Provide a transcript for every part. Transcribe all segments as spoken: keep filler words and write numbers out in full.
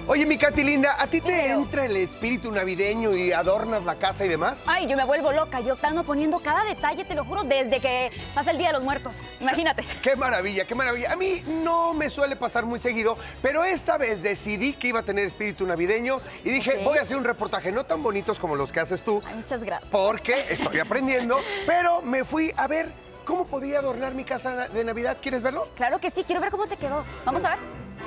Oye, mi Katy linda, ¿a ti te Pero... entra el espíritu navideño y adornas la casa y demás? Ay, yo me vuelvo loca. Yo ando poniendo cada detalle, te lo juro, desde que pasa el Día de los Muertos. Imagínate. ¡Qué maravilla, qué maravilla! A mí no me suele pasar muy seguido, pero esta vez decidí que iba a tener espíritu navideño y dije, Ok. voy a hacer un reportaje no tan bonitos como los que haces tú, Ay, muchas gracias. porque estoy aprendiendo, pero me fui a ver cómo podía adornar mi casa de Navidad. ¿Quieres verlo? Claro que sí, quiero ver cómo te quedó. Vamos a ver.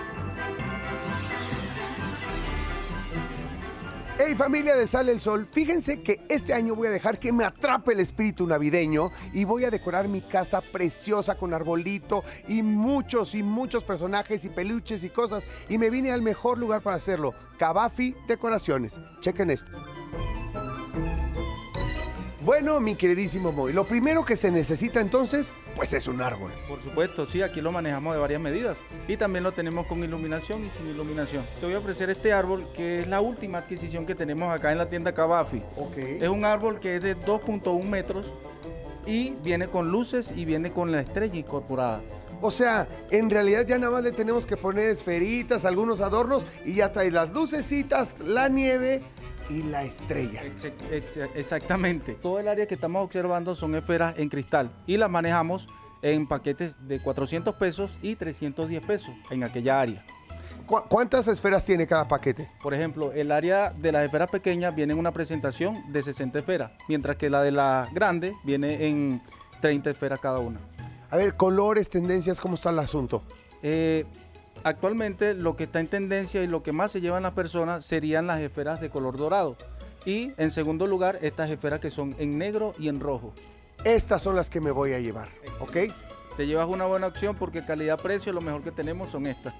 Hey familia de Sale el Sol, fíjense que este año voy a dejar que me atrape el espíritu navideño y voy a decorar mi casa preciosa con arbolito y muchos y muchos personajes y peluches y cosas, y me vine al mejor lugar para hacerlo, Cabafi Decoraciones. Chequen esto. Bueno, mi queridísimo Moy, lo primero que se necesita entonces, pues es un árbol. Por supuesto, sí, aquí lo manejamos de varias medidas y también lo tenemos con iluminación y sin iluminación. Te voy a ofrecer este árbol que es la última adquisición que tenemos acá en la tienda Cabafi. Ok. Es un árbol que es de dos punto uno metros y viene con luces y viene con la estrella incorporada. O sea, en realidad ya nada más le tenemos que poner esferitas, algunos adornos y ya trae las lucecitas, la nieve y la estrella. Ex- ex- Exactamente. Todo el área que estamos observando son esferas en cristal y las manejamos en paquetes de cuatrocientos pesos y trescientos diez pesos en aquella área. ¿Cu- ¿Cuántas esferas tiene cada paquete? Por ejemplo, el área de las esferas pequeñas viene en una presentación de sesenta esferas, mientras que la de la grande viene en treinta esferas cada una. A ver, colores, tendencias, ¿cómo está el asunto? Eh, actualmente lo que está en tendencia y lo que más se llevan las personas serían las esferas de color dorado. Y en segundo lugar, estas esferas que son en negro y en rojo. Estas son las que me voy a llevar, ¿ok? Te llevas una buena opción porque calidad-precio lo mejor que tenemos son estas.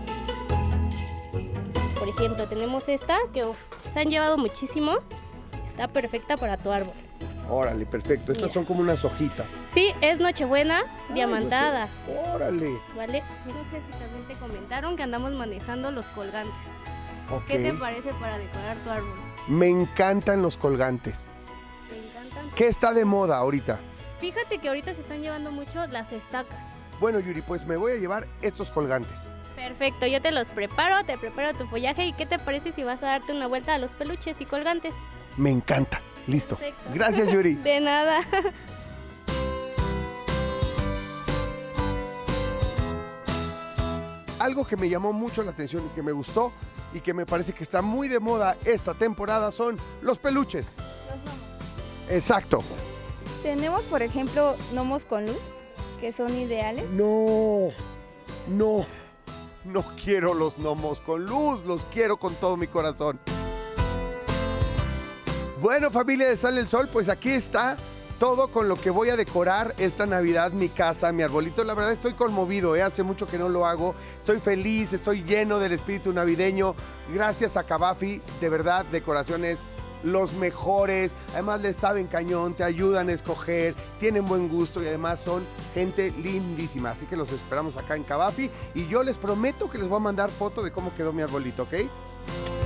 Por ejemplo, tenemos esta que uf, se han llevado muchísimo. Está perfecta para tu árbol. Órale, perfecto. Estas Mira. son como unas hojitas. Sí, es Nochebuena Ay, diamantada, no sé. Órale. ¿vale? No sé si también te comentaron que andamos manejando los colgantes. Ok. ¿Qué te parece para decorar tu árbol? Me encantan los colgantes. ¿Te encantan? ¿Qué está de moda ahorita? Fíjate que ahorita se están llevando mucho las estacas. Bueno, Yuri, pues me voy a llevar estos colgantes. Perfecto, yo te los preparo, te preparo tu follaje. ¿Y qué te parece si vas a darte una vuelta a los peluches y colgantes? Me encanta. Listo. Perfecto. Gracias, Yuri. De nada. Algo que me llamó mucho la atención y que me gustó y que me parece que está muy de moda esta temporada son los peluches. Exacto. Tenemos, por ejemplo, gnomos con luz, que son ideales. No, no, no quiero los gnomos con luz, los quiero con todo mi corazón. Bueno, familia de Sale el Sol, pues aquí está todo con lo que voy a decorar esta Navidad, mi casa, mi arbolito. La verdad estoy conmovido, ¿eh? Hace mucho que no lo hago. Estoy feliz, estoy lleno del espíritu navideño. Gracias a Cabafi, de verdad, decoraciones los mejores. Además les saben cañón, te ayudan a escoger, tienen buen gusto y además son gente lindísima. Así que los esperamos acá en Cabafi y yo les prometo que les voy a mandar foto de cómo quedó mi arbolito, ¿ok?